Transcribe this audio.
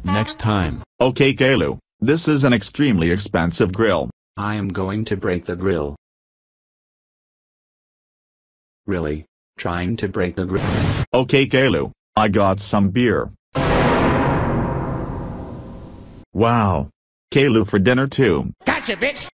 Next time. Okay Kalu, this is an extremely expensive grill. I am going to break the grill. Really? Trying to break the grill? Okay Kalu, I got some beer. Wow. Kalu for dinner too. Gotcha, bitch!